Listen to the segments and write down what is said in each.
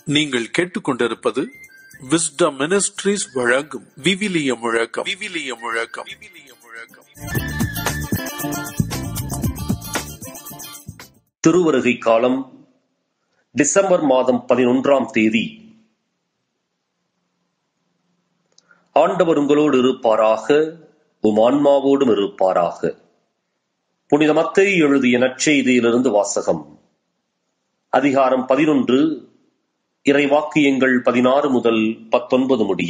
நீங்கள் கேட்டுக்கொண்டிருப்பது wisdom ministries வழங்கும் விவிலிய முழக்கம். திருவருகை காலம் டிசம்பர் மாதம் 11ஆம் தேதி. ஆண்டவர் உங்களோடு இருப்பாராக, உம் ஆன்மாவோடும் இருப்பாராக. புனித மத்தேயு எழுதிய நற்செய்தியிலிருந்து வாசகம். அதிகாரம் 11, இறைவாக்கியங்கள் 16 முதல் 19 முடிய.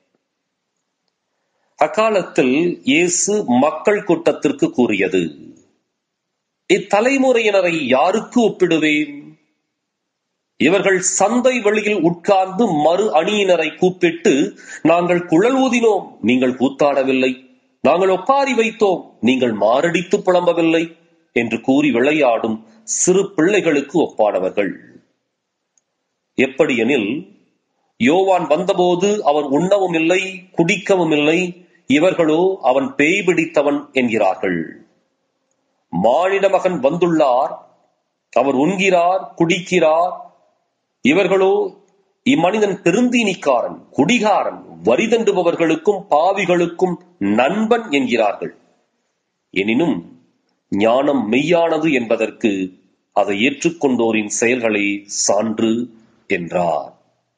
அக்காலத்தில் இயேசு மக்கள் கூட்டத்திற்கு கூறியது: இத்தலைமுறையினரை யாருக்கு ஒப்பிடுவேன்? இவர்கள் சந்தை வெளியில் உட்கார்ந்து மறு அணியினரை கூப்பிட்டு, நாங்கள் குழல் ஊதினோம், நீங்கள் கூத்தாடவில்லை, நாங்கள் ஒப்பாரி வைத்தோம், நீங்கள் மாரடித்து புலம்பவில்லை என்று கூறி விளையாடும் சிறு பிள்ளைகளுக்கு ஒப்பானவர்கள். எப்படியெனில், யோவான் வந்தபோது அவர் உண்ணவும் இல்லை, குடிக்கவும் இல்லை, இவர்களோ அவன் பேய் பிடித்தவன் என்கிறார்கள். மானிட மகன் வந்துள்ளார், அவர் உண்கிறார், குடிக்கிறார், இவர்களோ இம்மனிதன் பெருந்தீனிக்காரன், குடிகாரன், வரி தண்டுபவர்களுக்கும் பாவிகளுக்கும் நண்பன் என்கிறார்கள். எனினும் ஞானம் மெய்யானது என்பதற்கு அதை ஏற்றுக்கொண்டோரின் செயல்களே சான்று என்றார்.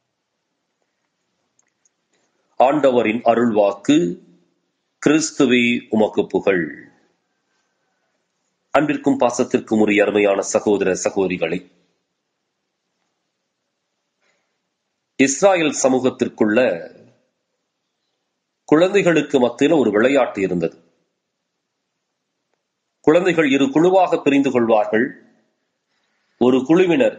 ஆண்டவரின் அருள்வாக்கு. கிறிஸ்துவே உமக்கு புகழ். அன்பிற்கும் பாசத்திற்கும் உரிய அருமையான சகோதர சகோதரிகளை, இஸ்ராயல் சமூகத்திற்குள்ள குழந்தைகளுக்கு மத்தியில் ஒரு விளையாட்டு இருந்தது. குழந்தைகள் இரு குழுவாக பிரிந்து கொள்வார்கள். ஒரு குழுவினர்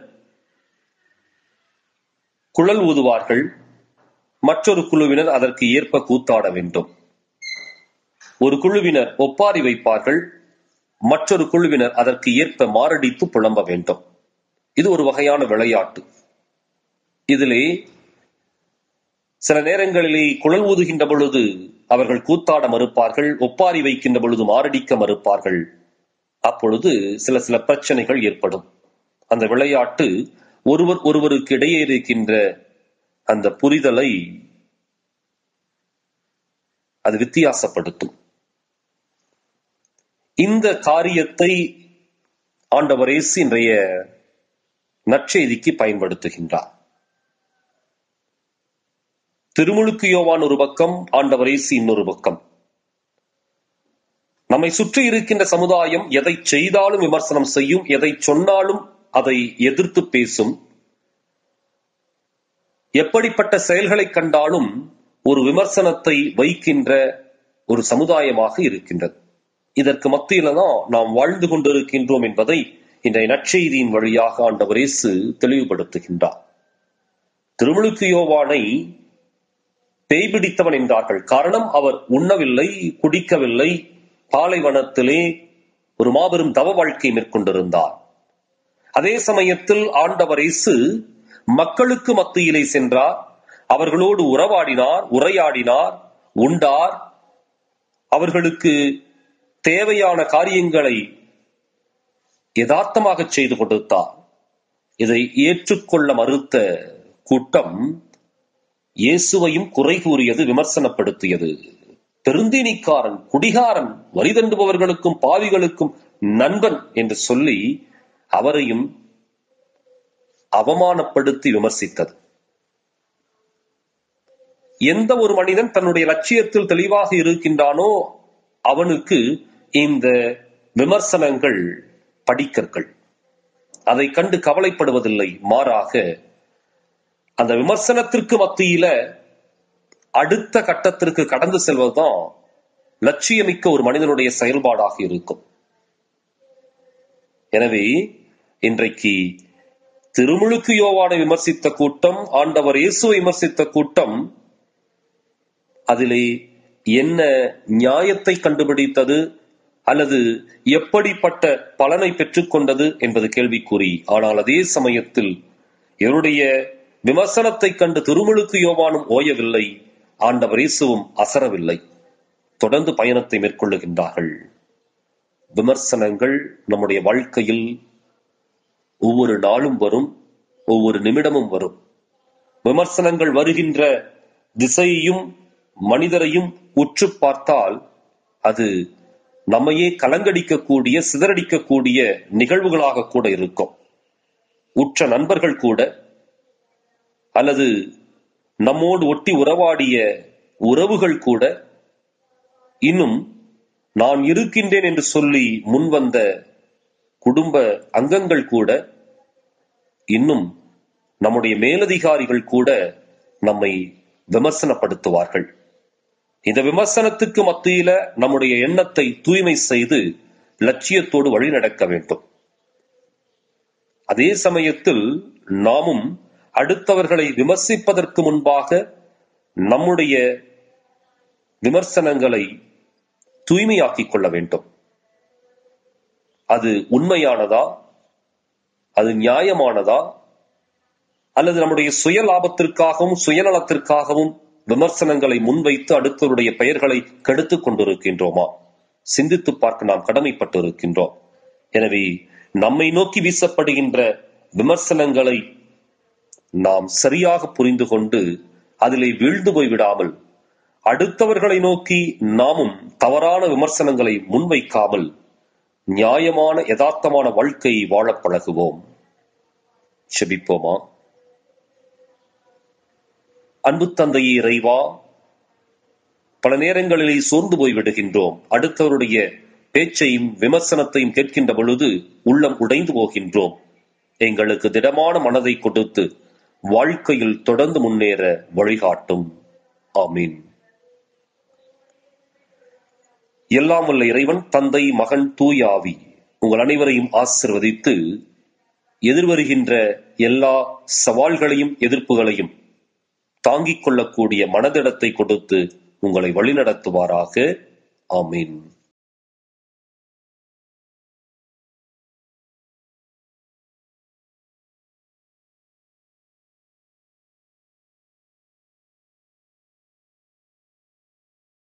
குழல் ஊதுவார்கள், மற்றொரு குழுவினர் அதற்கு ஏற்ப கூத்தாட வேண்டும். ஒரு குழுவினர் ஒப்பாரி வைப்பார்கள், மற்றொரு குழுவினர் அதற்கு ஏற்ப மாரடித்து புலம்ப வேண்டும். இது ஒரு வகையான விளையாட்டு. இதிலே சில நேரங்களிலே குழல் ஊதுகின்ற பொழுது அவர்கள் கூத்தாட மறுப்பார்கள், ஒப்பாரி வைக்கின்ற பொழுது மாரடிக்க மறுப்பார்கள். அப்பொழுது சில பிரச்சனைகள் ஏற்படும். அந்த விளையாட்டு ஒருவருக்கு இடையே இருக்கின்ற அந்த புரிதலை அது வித்தியாசப்படுத்தும். இந்த காரியத்தை ஆண்டவர் இயேசு இன்றைய நற்செய்திக்கு பயன்படுத்துகின்றார். திருமுழுக்கு யோவான் ஒரு பக்கம், ஆண்டவர் இயேசு இன்னொரு பக்கம். நம்மை சுற்றி இருக்கின்ற சமுதாயம் எதை செய்தாலும் விமர்சனம் செய்யும், எதை சொன்னாலும் அதை எதிர்த்து பேசும். எப்படிப்பட்ட செயல்களை கண்டாலும் ஒரு விமர்சனத்தை வைக்கின்ற ஒரு சமுதாயமாக இருக்கின்றது. இதற்கு மத்தியில தான் நாம் வாழ்ந்து கொண்டிருக்கின்றோம் என்பதை இன்றைய நற்செய்தியின் வழியாக ஆண்டவர் இயேசு தெளிவுபடுத்துகின்றார். திருமுழுக்கு யோவானை பேய் பிடித்தவன் என்றார்கள். காரணம், அவர் உண்ணவில்லை, குடிக்கவில்லை, பாலைவனத்திலே ஒரு மாபெரும் தவ வாழ்க்கை மேற்கொண்டிருந்தார். அதே சமயத்தில் ஆண்டவர் இயேசு மக்களுக்கு மத்தியிலே சென்றார், அவர்களோடு உறவாடினார், உரையாடினார், உண்டார், அவர்களுக்கு தேவையான காரியங்களை யதார்த்தமாக செய்து கொடுத்தார். இதை ஏற்றுக்கொள்ள மறுத்த கூட்டம் இயேசுவையும் குறை கூறியது, விமர்சனப்படுத்தியது. பெருந்தீனிக்காரன், குடிகாரன், வரி தண்டுபவர்களுக்கும் பாவிகளுக்கும் நண்பன் என்று சொல்லி அவரையும் அவமானப்படுத்தி விமர்சித்தது. எந்த ஒரு மனிதன் தன்னுடைய லட்சியத்தில் தெளிவாக இருக்கின்றானோ அவனுக்கு இந்த விமர்சனங்கள் படிக்கற்கள். அதை கண்டு கவலைப்படுவதில்லை, மாறாக அந்த விமர்சனத்திற்கு மத்தியில அடுத்த கட்டத்திற்கு கடந்து செல்வதுதான் லட்சியமிக்க ஒரு மனிதனுடைய செயல்பாடாக இருக்கும். எனவே இன்றைக்கு திருமுழுக்கு யோவானை விமர்சித்த கூட்டம், ஆண்டவர் இயேசுவை விமர்சித்த கூட்டம், அதிலே என்ன நியாயத்தை கண்டுபிடித்தது அல்லது எப்படிப்பட்ட பலனை பெற்றுக்கொண்டது என்பது கேள்விக்குறி. ஆனால் அதே சமயத்தில் இவருடைய விமர்சனத்தை கண்டு திருமுழுக்கு யோவானும் ஓயவில்லை, ஆண்டவர் இயேசுவும் அசரவில்லை. தொடர்ந்து பயணத்தை மேற்கொள்ளுகின்றார்கள். விமர்சனங்கள் நம்முடைய வாழ்க்கையில் ஒவ்வொரு நாளும் வரும், ஒவ்வொரு நிமிடமும் வரும். விமர்சனங்கள் வருகின்ற திசையையும் மனிதரையும் உற்று பார்த்தால் அது நம்மையே கலங்கடிக்கக்கூடிய, சிதறடிக்கக்கூடிய நிகழ்வுகளாக கூட இருக்கும். உற்ற நண்பர்கள் கூட, அல்லது நம்மோடு ஒட்டி உறவாடிய உறவுகள் கூட, இன்னும் நான் இருக்கின்றேன் என்று சொல்லி முன்வந்த குடும்ப அங்கங்கள் கூட, இன்னும் நம்முடைய மேலதிகாரிகள் கூட நம்மை விமர்சனப்படுத்துவார்கள். இந்த விமர்சனத்துக்கு மத்தியில நம்முடைய எண்ணத்தை தூய்மை செய்து லட்சியத்தோடு வழி நடக்க வேண்டும். அதே சமயத்தில் நாமும் அடுத்தவர்களை விமர்சிப்பதற்கு முன்பாக நம்முடைய விமர்சனங்களை தூய்மையாக்கிக் கொள்ள வேண்டும். அது உண்மையானதா, அது நியாயமானதா, அல்லது நம்முடைய சுய லாபத்திற்காகவும் சுயநலத்திற்காகவும் விமர்சனங்களை முன்வைத்து அடுத்தவருடைய பெயர்களை கெடுத்துக் கொண்டிருக்கின்றோமா? சிந்தித்து பார்க்க நாம் கடமைப்பட்டு இருக்கின்றோம். எனவே நம்மை நோக்கி வீசப்படுகின்ற விமர்சனங்களை நாம் சரியாக புரிந்து கொண்டு அதிலே வீழ்ந்து போய்விடாமல், அடுத்தவர்களை நோக்கி நாமும் தவறான விமர்சனங்களை முன்வைக்காமல் நியாயமான யதார்த்தமான வாழ்க்கையை வாழ பழகுவோம். செபிப்போமா. அன்பு தந்தையே இறைவா, பல நேரங்களிலே சோர்ந்து போய்விடுகின்றோம். அடுத்தவருடைய பேச்சையும் விமர்சனத்தையும் கேட்கின்ற பொழுது உள்ளம் உடைந்து போகின்றோம். எங்களுக்கு திடமான மனதை கொடுத்து வாழ்க்கையில் தொடர்ந்து முன்னேற வழிகாட்டும். ஆமீன். எல்லாம் வல்ல இறைவன் தந்தை, மகன், தூய ஆவி உங்கள் அனைவரையும் ஆசிர்வதித்து எதிர்வருகின்ற எல்லா சவால்களையும் எதிர்ப்புகளையும் தாங்கிக் கொள்ளக்கூடிய மனதிடத்தை கொடுத்து உங்களை வழிநடத்துவாராக. ஆமீன்.